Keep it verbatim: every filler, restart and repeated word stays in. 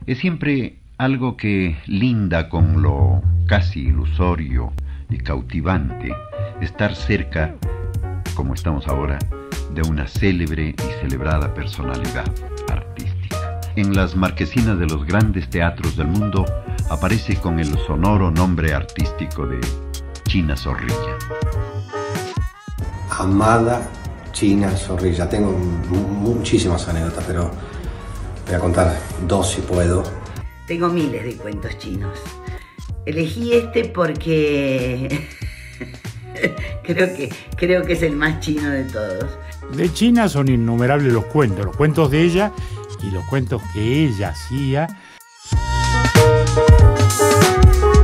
Es siempre algo que linda con lo casi ilusorio y cautivante estar cerca, como estamos ahora, de una célebre y celebrada personalidad artística. En las marquesinas de los grandes teatros del mundo aparece con el sonoro nombre artístico de China Zorrilla. Amada China Zorrilla. Tengo muchísimas anécdotas, pero voy a contar dos si puedo. Tengo miles de cuentos chinos. Elegí este porque creo que, creo que es el más chino de todos. De China son innumerables los cuentos, los cuentos de ella y los cuentos que ella hacía.